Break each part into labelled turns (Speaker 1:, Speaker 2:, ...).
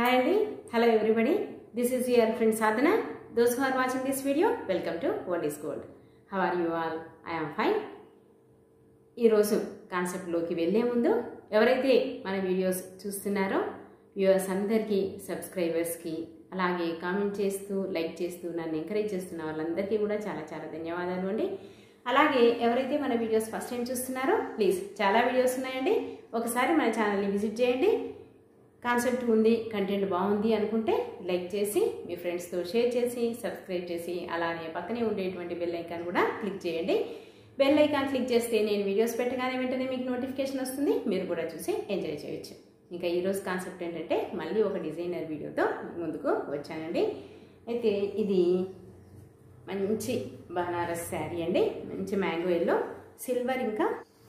Speaker 1: Hi Andy, hello everybody. This is your friend Sadhana. Those who are watching this video, welcome to World is Gold. How are you all? I am fine. ఈ రోజు concept లోకి వెళ్ళే ముందు ఎవరైతే మన videos చూస్తున్నారో viewers అందరికీ subscribers కి అలాగే కామెంట్ చేస్తూ లైక్ చేస్తూ నన్ను ఎంకరేజ్ చేస్తున్న వాళ్ళందరికీ కూడా చాలా చాలా ధన్యవాదాలు అండి. అలాగే ఎవరైతే మన వీడియోస్ ఫస్ట్ టైం చూస్తున్నారో ప్లీజ్ చాలా వీడియోస్ ఉన్నాయండి, ఒకసారి మన ఛానల్ని విజిట్ చేయండి. కాన్సెప్ట్ ఉంది, కంటెంట్ బాగుంది అనుకుంటే లైక్ చేసి మీ ఫ్రెండ్స్తో షేర్ చేసి సబ్స్క్రైబ్ చేసి అలానే పక్కనే ఉండేటువంటి బెల్ ఐకాన్ కూడా క్లిక్ చేయండి. బెల్ ఐకాన్ క్లిక్ చేస్తే నేను వీడియోస్ పెట్టగానే వెంటనే మీకు నోటిఫికేషన్ వస్తుంది, మీరు కూడా చూసి ఎంజాయ్ చేయొచ్చు. ఇంకా ఈరోజు కాన్సెప్ట్ ఏంటంటే మళ్ళీ ఒక డిజైనర్ వీడియోతో ముందుకు వచ్చానండి. అయితే ఇది మంచి బనారస్ శారీ అండి, మంచి మ్యాంగో ఎల్లో సిల్వర్ ఇంకా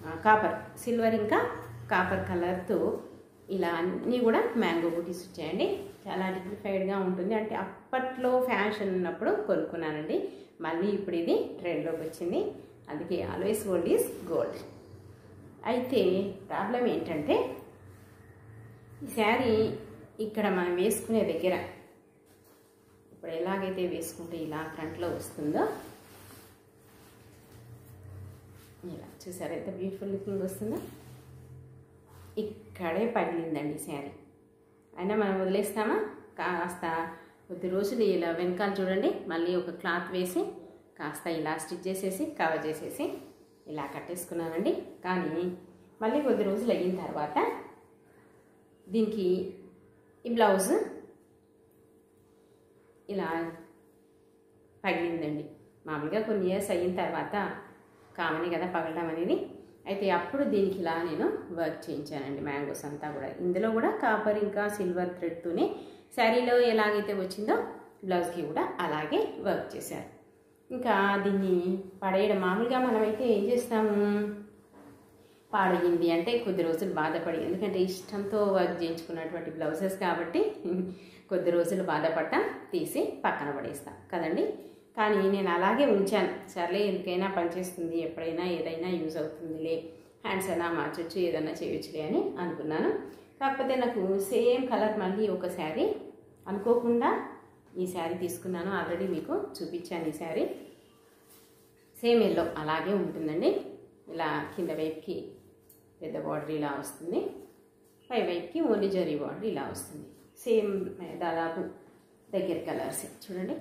Speaker 1: కాపర్ కలర్తో ఇలా అన్నీ కూడా మ్యాంగో బూటీస్ వచ్చాయండి. చాలా డిగ్నిఫైడ్గా ఉంటుంది, అంటే అప్పట్లో ఫ్యాషన్ ఉన్నప్పుడు కొనుక్కున్నానండి. మళ్ళీ ఇప్పుడు ఇది ట్రెండ్లోకి వచ్చింది, అందుకే ఆల్వేస్ గోల్డ్ ఈజ్ గోల్డ్. అయితే ప్రాబ్లం ఏంటంటే ఈ శారీ ఇక్కడ మనం వేసుకునే దగ్గర ఇప్పుడు ఎలాగైతే వేసుకుంటే ఇలా ఫ్రంట్లో వస్తుందో ఇలా చూసారా ఎంత బ్యూటిఫుల్ లుకింగ్ వస్తుందో, ఇక్కడే పగిలిందండి శారీ. అయినా మనం వదిలేస్తామా, కాస్త కొద్ది రోజులు ఇలా వెనకాల చూడండి మళ్ళీ ఒక క్లాత్ వేసి కాస్త ఇలా స్టిచ్ చేసేసి కవర్ చేసేసి ఇలా కట్టేసుకున్నానండి. కానీ మళ్ళీ కొద్ది రోజులు అయిన తర్వాత దీనికి ఈ బ్లౌజ్ ఇలా పగిలిందండి. మామూలుగా కొన్ని ఇయర్స్ అయిన తర్వాత కామనే కదా పగలడం అనేది. అయితే అప్పుడు దీనికి ఇలా నేను వర్క్ చేయించానండి, మ్యాంగోస్ అంతా కూడా. ఇందులో కూడా కాపర్ ఇంకా సిల్వర్ థ్రెడ్తోనే శారీలో ఎలాగైతే వచ్చిందో బ్లౌజ్కి కూడా అలాగే వర్క్ చేశారు. ఇంకా దీన్ని పడేయడం, మామూలుగా మనమైతే ఏం చేస్తాము, పాడయింది అంటే కొద్ది రోజులు బాధపడి, ఎందుకంటే ఇష్టంతో వర్క్ చేయించుకున్నటువంటి బ్లౌజెస్ కాబట్టి కొద్ది రోజులు బాధపడతాం, తీసి పక్కన పడేస్తాం కదండి. కానీ నేను అలాగే ఉంచాను, సర్లే ఎందుకైనా పనిచేస్తుంది, ఎప్పుడైనా ఏదైనా యూజ్ అవుతుందిలే, హ్యాండ్స్ అయినా మార్చొచ్చు, ఏదైనా చేయొచ్చులే అని అనుకున్నాను. కాకపోతే నాకు సేమ్ కలర్ మళ్ళీ ఒక శారీ అనుకోకుండా ఈ శారీ తీసుకున్నాను. ఆల్రెడీ మీకు చూపించాను ఈ శారీ. సేమ్ ఎల్లో అలాగే ఉంటుందండి. ఇలా కింద వైపుకి పెద్ద బార్డర్ ఇలా వస్తుంది, పై వైపుకి ఓన్లీ జరీ బార్డర్ ఇలా వస్తుంది. సేమ్ దాదాపు దగ్గర కలర్స్ చూడండి,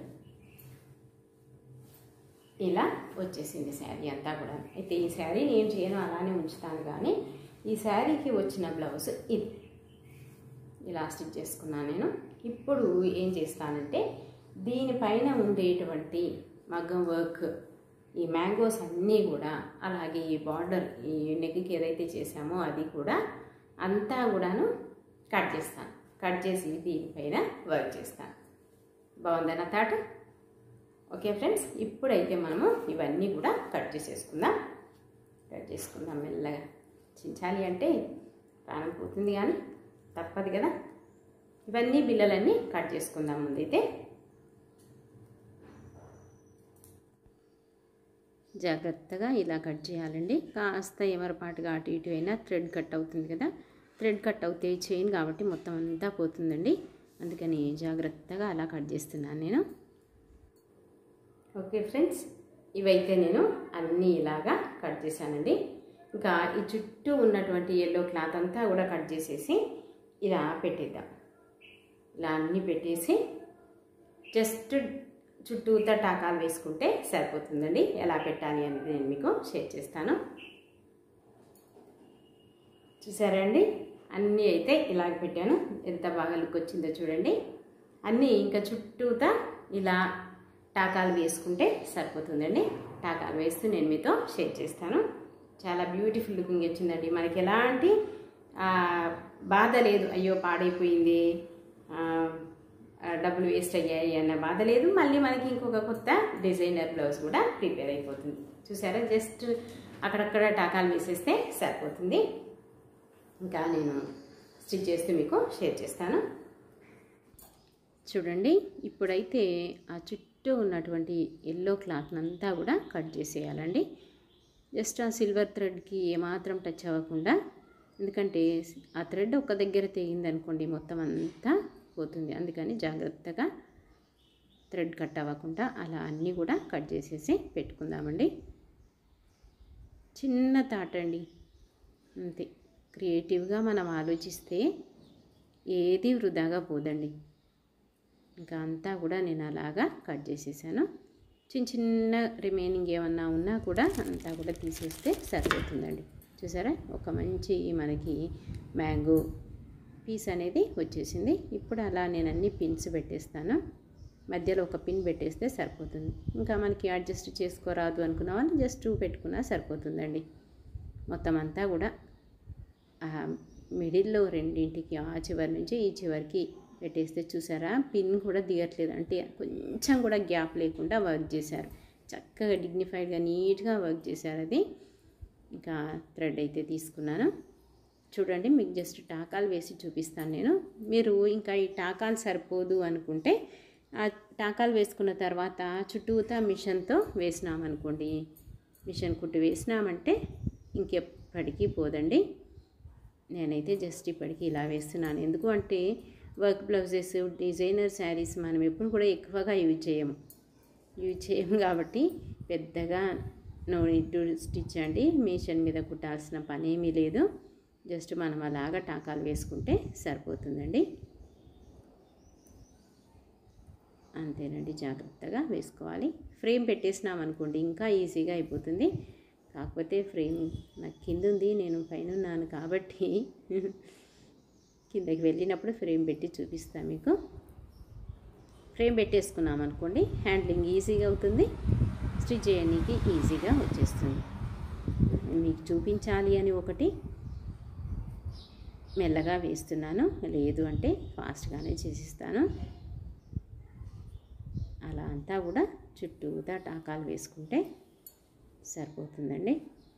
Speaker 1: ఇలా వచ్చేసింది శారీ అంతా కూడా. అయితే ఈ శారీ నేను చేయను, అలానే ఉంచుతాను. కానీ ఈ శారీకి వచ్చిన బ్లౌజ్ ఇది ఇలా స్టిచ్ చేసుకున్నాను నేను. ఇప్పుడు ఏం చేస్తానంటే దీనిపైన ఉండేటువంటి మగ్గం వర్క్, ఈ మ్యాంగోస్ అన్నీ కూడా, అలాగే ఈ బార్డర్ ఈ నెక్కి ఏదైతే చేసామో అది కూడా అంతా కూడాను కట్ చేస్తాను. కట్ చేసి దీనిపైన వర్క్ చేస్తాను. బాగుందన్న థాట్. ఓకే ఫ్రెండ్స్, ఇప్పుడైతే మనము ఇవన్నీ కూడా కట్ చేసుకుందాం మెల్లగా. చించాలి అంటే ప్రాణం పోతుంది కానీ తప్పదు కదా. ఇవన్నీ బిళ్ళలన్నీ కట్ చేసుకుందాం. ముందైతే జాగ్రత్తగా ఇలా కట్ చేయాలండి. కాస్త ఎవరిపాటుగా అటు ఇటు అయినా థ్రెడ్ కట్ అవుతుంది కదా, థ్రెడ్ కట్ అవుతే చైన్ కాబట్టి మొత్తం అంతా పోతుందండి. అందుకని జాగ్రత్తగా అలా కట్ చేస్తున్నాను నేను. ఓకే ఫ్రెండ్స్, ఇవైతే నేను అన్నీ ఇలాగా కట్ చేశానండి. ఇంకా ఈ చుట్టూ ఉన్నటువంటి ఎల్లో క్లాత్ అంతా కూడా కట్ చేసేసి ఇలా పెట్టేద్దాం. ఇలా అన్నీ పెట్టేసి జస్ట్ చుట్టూతా టాకాలు వేసుకుంటే సరిపోతుందండి. ఎలా పెట్టాలి అనేది నేను మీకు షేర్ చేస్తాను. చూసారా అండి, అన్నీ అయితే ఇలాగ పెట్టాను. ఎంత బాగా లుక్ వచ్చిందో చూడండి. అన్నీ ఇంకా చుట్టూతా ఇలా టాకాలు వేసుకుంటే సరిపోతుందండి. టాకాలు వేస్తూ నేను మీతో షేర్ చేస్తాను. చాలా బ్యూటిఫుల్ లుకింగ్ వచ్చిందండి. మనకి ఎలాంటి బాధ లేదు, అయ్యో పాడైపోయింది, డబ్బులు వేస్ట్ అయ్యాయి అన్న బాధ లేదు. మళ్ళీ మనకి ఇంకొక కొత్త డిజైనర్ బ్లౌజ్ కూడా ప్రిపేర్ అయిపోతుంది. చూసారా, జస్ట్ అక్కడక్కడ టాకాలు వేసేస్తే సరిపోతుంది. ఇంకా నేను స్టిచ్ చేస్తూ మీకు షేర్ చేస్తాను. చూడండి, ఇప్పుడైతే ఆ చుట్టూ ఉన్నటువంటి ఎల్లో క్లాత్ అంతా కూడా కట్ చేసేయాలండి. జస్ట్ ఆ సిల్వర్ థ్రెడ్కి ఏమాత్రం టచ్ అవ్వకుండా, ఎందుకంటే ఆ థ్రెడ్ ఒక దగ్గర తెగిందనుకోండి మొత్తం అంతా పోతుంది. అందుకని జాగ్రత్తగా థ్రెడ్ కట్ అవ్వకుండా అలా అన్నీ కూడా కట్ చేసేసి పెట్టుకుందామండి. చిన్న థాట్ అండి, అంతే. క్రియేటివ్గా మనం ఆలోచిస్తే ఏది వృధాగా పోదండి. ఇంకా అంతా కూడా నేను అలాగా కట్ చేసేసాను. చిన్న చిన్న రిమైనింగ్ ఏమన్నా ఉన్నా కూడా అంతా కూడా తీసేస్తే సరిపోతుందండి. చూసారా, ఒక మంచి మనకి మ్యాంగో పీస్ అనేది వచ్చేసింది. ఇప్పుడు అలా నేను అన్ని పిన్స్ పెట్టేస్తాను. మధ్యలో ఒక పిన్ పెట్టేస్తే సరిపోతుంది. ఇంకా మనకి అడ్జస్ట్ చేసుకోరాదు అనుకున్న వాళ్ళు జస్ట్ 2 పెట్టుకున్నా సరిపోతుందండి. మొత్తం అంతా కూడా మిడిల్లో రెండింటికి ఆ చివరి నుంచి ఈ చివరికి పెట్టేస్తే చూసారా, పిన్ కూడా దిగట్లేదు. అంటే కొంచెం కూడా గ్యాప్ లేకుండా వర్క్ చేశారు. చక్కగా డిగ్నిఫైడ్గా నీట్గా వర్క్ చేశారు. అది ఇంకా థ్రెడ్ అయితే తీసుకున్నాను. చూడండి, మీకు జస్ట్ టాకాలు వేసి చూపిస్తాను నేను. మీరు ఇంకా ఈ టాకాలు సరిపోదు అనుకుంటే ఆ టాకాలు వేసుకున్న తర్వాత చుట్టూతా మిషన్తో వేసినామనుకోండి, మిషన్ కుట్టు వేసినామంటే ఇంకెప్పటికీ పోదండి. నేనైతే జస్ట్ ఇప్పటికీ ఇలా వేస్తున్నాను. ఎందుకు అంటే వర్క్ బ్లౌజెస్, డిజైనర్ శారీస్ మనం ఎప్పుడు కూడా ఎక్కువగా యూజ్ చేయము కాబట్టి పెద్దగా నో నీడ్ టు స్టిచ్ అండి. మిషన్ మీద కుట్టాల్సిన పని ఏమీ లేదు. జస్ట్ మనం అలాగా టాకాలు వేసుకుంటే సరిపోతుందండి. అంతేనండి, జాగ్రత్తగా వేసుకోవాలి. ఫ్రేమ్ పెట్టేసినాం అనుకోండి ఇంకా ఈజీగా అయిపోతుంది. కాకపోతే ఫ్రేమ్ నాకు కింద ఉంది, నేను పైన ఉన్నాను కాబట్టి కిందకి వెళ్ళినప్పుడు ఫ్రేమ్ పెట్టి చూపిస్తాను మీకు. ఫ్రేమ్ పెట్టేసుకున్నాం అనుకోండి హ్యాండ్లింగ్ ఈజీగా అవుతుంది, స్టిచ్ చేయడానికి ఈజీగా వచ్చేస్తుంది. మీకు చూపించాలి అని ఒకటి మెల్లగా వేస్తున్నాను, లేదు అంటే ఫాస్ట్గానే చేసిస్తాను. అలా అంతా కూడా చుట్టూతా టాకాలు వేసుకుంటే సరిపోతుందండి.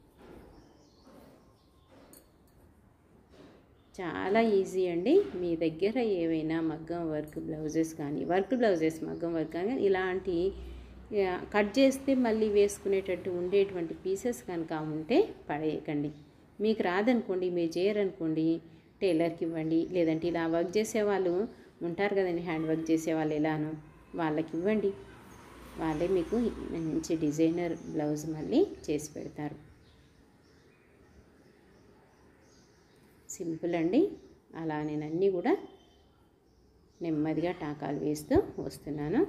Speaker 1: చాలా ఈజీ అండి. మీ దగ్గర ఏవైనా మగ్గం వర్క్ బ్లౌజెస్ కానీ, వర్క్ బ్లౌజెస్ మగ్గం వర్క్ కానీ ఇలాంటి కట్ చేస్తే మళ్ళీ వేసుకునేటట్టు ఉండేటువంటి పీసెస్ కనుక ఉంటే పడేయకండి. మీకు రాదనుకోండి, మీరు చేయరనుకోండి, టైలర్కి ఇవ్వండి. లేదంటే ఇలా వర్క్ చేసేవాళ్ళు ఉంటారు కదండి, హ్యాండ్ వర్క్ చేసేవాళ్ళు ఎలానో వాళ్ళకి ఇవ్వండి. వాళ్ళే మీకు మంచి డిజైనర్ బ్లౌజ్ మళ్ళీ చేసి పెడతారు. సింపుల్ అండి. అలా నేను అన్నీ కూడా నెమ్మదిగా టాకాలు వేస్తూ వస్తున్నాను.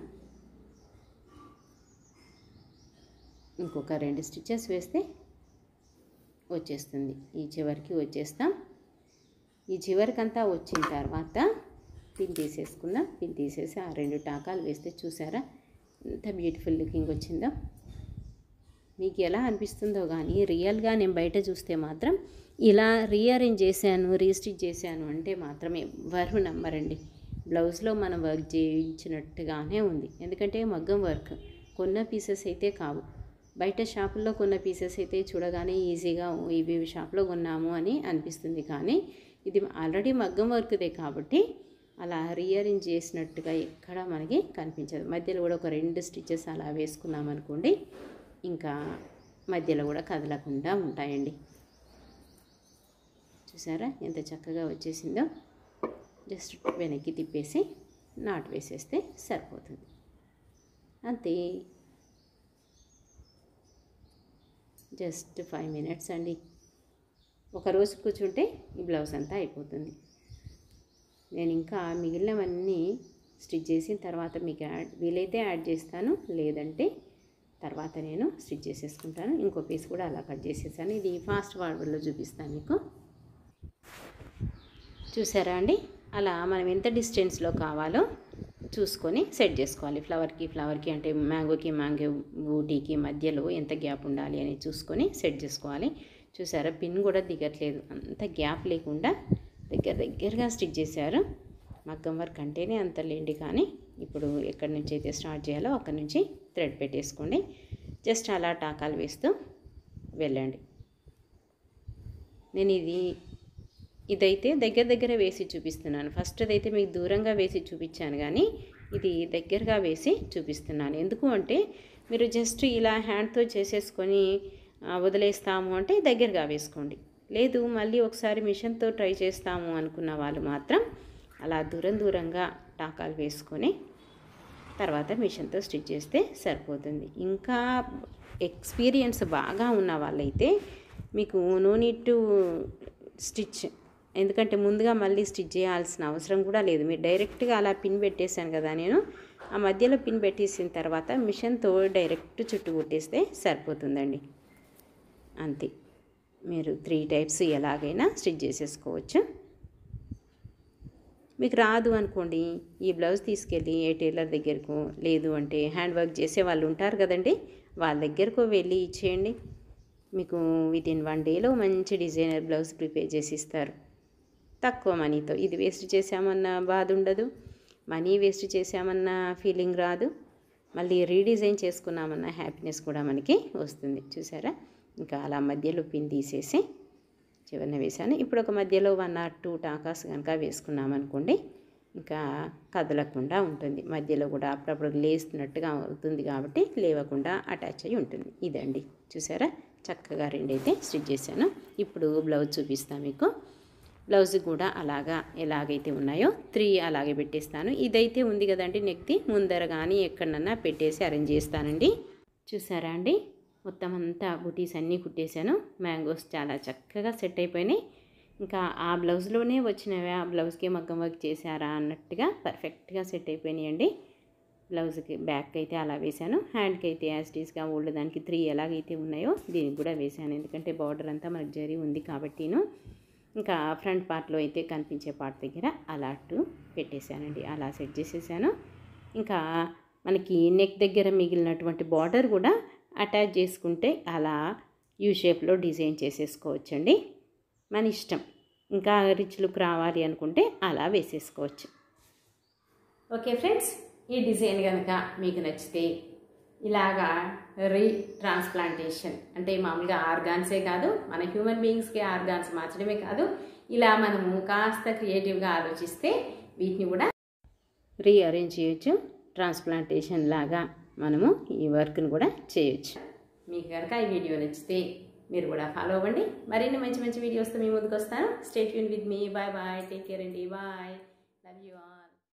Speaker 1: ఇంకొక 2 స్టిచెస్ వేస్తే వచ్చేస్తుంది. ఈ చివరికి వచ్చేస్తాం. ఈ చివరికంతా వచ్చిన తర్వాత పిన్ తీసేసుకుందాం. పిన్ తీసేసి ఆ 2 టాకాలు వేస్తే చూసారా ఎంత బ్యూటిఫుల్ లుకింగ్ వచ్చిందో. మీకు ఎలా అనిపిస్తుందో కానీ రియల్గా నేను బయట చూస్తే మాత్రం ఇలా రీఅరేంజ్ చేశాను, రీస్టిచ్ చేశాను అంటే మాత్రం ఎవరు నమ్మరండి. బ్లౌజ్లో మనం వర్క్ చేయించినట్టుగానే ఉంది. ఎందుకంటే మగ్గం వర్క్ కొన్న పీసెస్ అయితే కావు. బయట షాపుల్లో కొన్న పీసెస్ అయితే చూడగానే ఈజీగా ఇవి షాప్లో కొన్నాము అని అనిపిస్తుంది. కానీ ఇది ఆల్రెడీ మగ్గం వర్క్దే కాబట్టి అలా రీఅరేంజ్ చేసినట్టుగా ఎక్కడ మనకి కనిపించదు. మధ్యలో కూడా ఒక 2 స్టిచెస్ అలా వేసుకున్నామనుకోండి, ఇంకా మధ్యలో కూడా కదలకుండా ఉంటాయండి. చూసారా ఎంత చక్కగా వచ్చేసిందో. జస్ట్ వెనక్కి తిప్పేసి నాట్ వేసేస్తే సరిపోతుంది. అంతే, జస్ట్ 5 మినిట్స్ అండి. ఒకరోజు కూర్చుంటే ఈ బ్లౌజ్ అంతా అయిపోతుంది. నేను ఇంకా మిగిలినవన్నీ స్టిచ్ చేసిన తర్వాత మీకు వీలైతే యాడ్ చేస్తాను, లేదంటే తర్వాత నేను స్టిచ్ చేసేసుకుంటాను. ఇంకో పీస్ కూడా అలా కట్ చేసేసాను. ఇది ఫాస్ట్ ఫార్వర్డ్లో చూపిస్తాను మీకు. చూసారా అండి, అలా మనం ఎంత డిస్టెన్స్లో కావాలో చూసుకొని సెట్ చేసుకోవాలి. ఫ్లవర్కి అంటే మ్యాంగోకి బూటీకి మధ్యలో ఎంత గ్యాప్ ఉండాలి అని చూసుకొని సెట్ చేసుకోవాలి. చూసారా, పిన్ కూడా దిగట్లేదు, అంత గ్యాప్ లేకుండా దగ్గరగా స్టిచ్ చేశారు. మగ్గం వర్క్ అంటేనే అంత లేండి. కానీ ఇప్పుడు ఎక్కడి నుంచి అయితే స్టార్ట్ చేయాలో అక్కడి నుంచి థ్రెడ్ పెట్టేసుకోండి. జస్ట్ అలా టాకాలు వేస్తూ వెళ్ళండి. నేను ఇదైతే దగ్గర వేసి చూపిస్తున్నాను. ఫస్ట్ అయితే మీకు దూరంగా వేసి చూపించాను, కానీ ఇది దగ్గరగా వేసి చూపిస్తున్నాను. ఎందుకు అంటే మీరు జస్ట్ ఇలా హ్యాండ్తో చేసేసుకొని వదిలేస్తాము అంటే దగ్గరగా వేసుకోండి. లేదు మళ్ళీ ఒకసారి మిషన్తో ట్రై చేస్తాము అనుకున్న వాళ్ళు మాత్రం అలా దూరంగా టాకాలు వేసుకొని తర్వాత మిషన్తో స్టిచ్ చేస్తే సరిపోతుంది. ఇంకా ఎక్స్పీరియన్స్ బాగా ఉన్న వాళ్ళైతే మీకు నో నీడ్ టు స్టిచ్, ఎందుకంటే ముందుగా మళ్ళీ స్టిచ్ చేయాల్సిన అవసరం కూడా లేదు. మీరు డైరెక్ట్గా అలా పిన్ పెట్టేశాను కదా, నేను ఆ మధ్యలో పిన్ పెట్టేసిన తర్వాత మిషన్తో డైరెక్ట్ చుట్టు కొట్టేస్తే సరిపోతుందండి. అంతే, మీరు 3 టైప్స్ ఎలాగైనా స్టిచ్ చేసేసుకోవచ్చు. మీకు రాదు అనుకోండి, ఈ బ్లౌజ్ తీసుకెళ్ళి ఏ టైలర్ దగ్గరకు, లేదు అంటే హ్యాండ్ వర్క్ చేసే వాళ్ళు ఉంటారు కదండి, వాళ్ళ దగ్గరకు వెళ్ళి ఇచ్చేయండి. మీకు వితిన్ 1 డేలో మంచి డిజైనర్ బ్లౌజ్ ప్రిపేర్ చేసి ఇస్తారు తక్కువ మనీతో. ఇది వేస్ట్ చేసామన్న బాధ ఉండదు, మనీ వేస్ట్ చేసామన్న ఫీలింగ్ రాదు, మళ్ళీ రీడిజైన్ చేసుకున్నామన్న హ్యాపీనెస్ కూడా మనకి వస్తుంది. చూసారా, ఇంకా అలా మధ్యలో పిన్ తీసేసి చివరిన వేసాను. ఇప్పుడు ఒక మధ్యలో 1 or 2 టాకాస్ కనుక వేసుకున్నామనుకోండి, ఇంకా కదలకుండా ఉంటుంది. మధ్యలో కూడా అప్పుడప్పుడు లేస్తున్నట్టుగా అవుతుంది కాబట్టి లేవకుండా అటాచ్ అయ్యి ఉంటుంది. ఇదండి, చూసారా, చక్కగా 2 అయితే స్టిచ్ చేశాను. ఇప్పుడు బ్లౌజ్ చూపిస్తాను మీకు. బ్లౌజ్ కూడా అలాగా ఎలాగైతే ఉన్నాయో 3 అలాగే పెట్టేస్తాను. ఇదైతే ఉంది కదండి నెక్ది, ముందర కానీ ఎక్కడన్నా పెట్టేసి అరేంజ్ చేస్తానండి. చూసారా అండి, మొత్తం అంతా బుటీస్ అన్నీ కుట్టేశాను. మ్యాంగోస్ చాలా చక్కగా సెట్ అయిపోయినాయి. ఇంకా ఆ బ్లౌజ్లోనే వచ్చినవి, ఆ బ్లౌజ్కి మగ్గం వర్క్ చేశారా అన్నట్టుగా పర్ఫెక్ట్గా సెట్ అయిపోయినాయండి. బ్లౌజ్కి బ్యాక్ అయితే అలా వేశాను, హ్యాండ్కి అయితే యాస్టీస్గా ఓల్డ్ దానికి 3 ఎలాగైతే ఉన్నాయో దీనికి కూడా వేశాను. ఎందుకంటే బార్డర్ అంతా మనకు జరీ ఉంది కాబట్టిను. ఇంకా ఫ్రంట్ పార్ట్లో అయితే కనిపించే పార్ట్ దగ్గర అలా పెట్టేశానండి, అలా సెట్ చేసేసాను. ఇంకా మనకి నెక్ దగ్గర మిగిలినటువంటి బార్డర్ కూడా అటాచ్ చేసుకుంటే అలా యూ షేప్లో డిజైన్ చేసేసుకోవచ్చండి, మన ఇష్టం. ఇంకా రిచ్ లుక్ రావాలి అనుకుంటే అలా వేసేసుకోవచ్చు. ఓకే ఫ్రెండ్స్, ఈ డిజైన్ కనుక మీకు నచ్చితే ఇలాగా ట్రాన్స్ప్లాంటేషన్ అంటే మామూలుగా ఆర్గాన్సే కాదు, మన హ్యూమన్ బీయింగ్స్కి ఆర్గాన్స్ మార్చడమే కాదు, ఇలా మనము కాస్త క్రియేటివ్గా ఆలోచిస్తే వీటిని కూడా రీఅరేంజ్ చేయొచ్చు. ట్రాన్స్ప్లాంటేషన్ లాగా మనము ఈ వర్క్ని కూడా చేయొచ్చు. మీకు కనుక ఈ వీడియో నచ్చితే మీరు కూడా ఫాలో అవ్వండి. మరిన్ని మంచి వీడియోస్తో మీ ముందుకు వస్తాను. Stay tune with me. Bye bye, take care అండి, బాయ్.